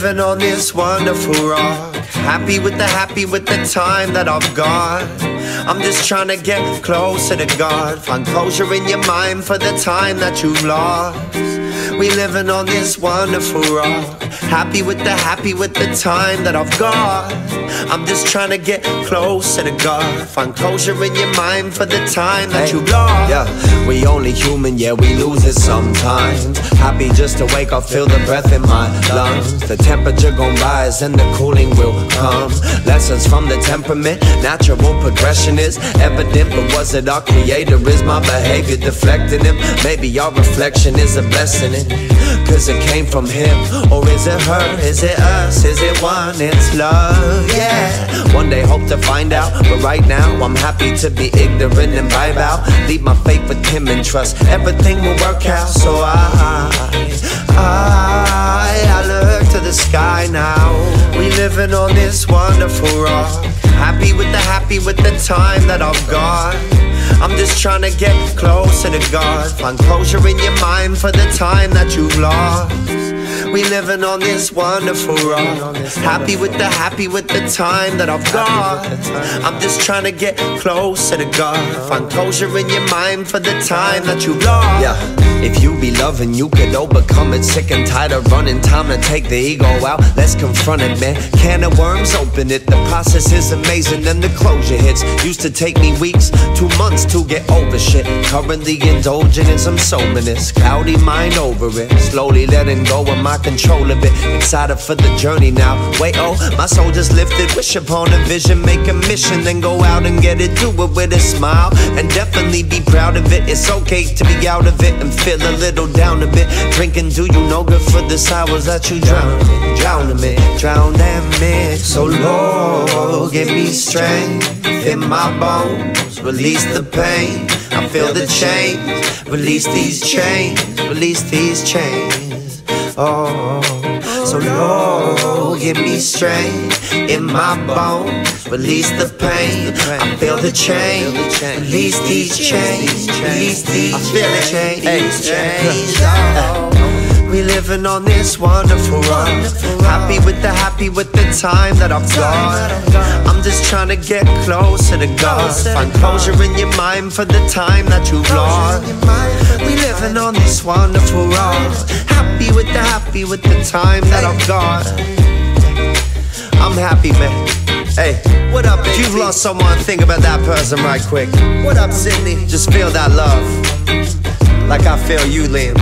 living on this wonderful rock. Happy with the time that I've got. I'm just trying to get closer to God. Find closure in your mind for the time that you've lost. We living on this wonderful rock. Happy with the time that I've got. I'm just trying to get closer to God. Find closure in your mind for the time that you've lost. Yeah, we only human, yeah, we lose it sometimes. Happy just to wake up, feel the breath in my lungs. The temperature gon' rise and the cooling will come. Lessons from the temperament, natural progression is evident. But was it our creator? Is my behavior deflecting him? Maybe our reflection is a blessing in it, cause it came from him. Or is it her? Is it us? Is it one? It's love, yeah. One day hope to find out, but right now I'm happy to be ignorant and vibe out. Leave my faith with him and trust everything will work out. So I look to the sky now. We living on this wonderful rock. Happy with the time that I've got. I'm just trying to get closer to God. Find closure in your mind for the time that you've lost. We living on this wonderful rock. Happy with the time that I've got. I'm just trying to get closer to God. Find closure in your mind for the time that you've lost. Yeah. If you be loving, you could overcome it. Sick and tired of running, time to take the ego out. Let's confront it, man. Can of worms, open it. The process is amazing, then the closure hits. Used to take me weeks, 2 months to get over shit. Currently indulging in some soberness. Cloudy mind over it. Slowly letting go of my control of it. Excited for the journey now. Wait, oh, my soul just lifted. Wish upon a vision, make a mission, then go out and get it. Do it with a smile, and definitely be proud of it. It's okay to be out of it and feel a little down a bit. Drinking do you no good for the hours that you drown me. So Lord, give me strength in my bones, release the pain. I feel the change, release these chains, release these chains. Oh, so Lord, give me strength in my bones, release the pain. I feel the change, release these chains, release these chains. We living on this wonderful run. Happy with the time that I've got. I'm just trying to get closer to God. Find closure in your mind for the time that you've lost. We living on this wonderful run. Happy with the time that I've got. I'm happy, man. Hey, what up, if you've lost someone, think about that person right quick. What up, Sydney? Just feel that love, like I feel you, Liam.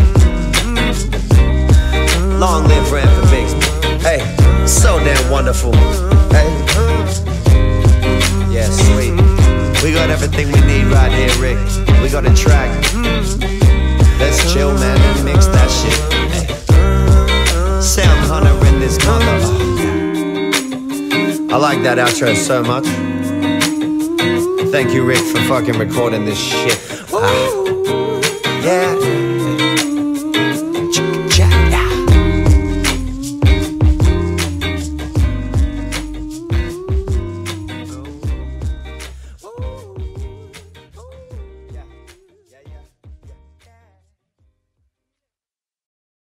Long live Ramford Bixby. Hey, so damn wonderful. Hey, yeah, sweet. We got everything we need right here, Rick. We got a track. Let's chill, man, and mix that shit. Hey. Sam Hunter in this mother. I like that outro so much. Thank you, Rick, for fucking recording this shit. Yeah.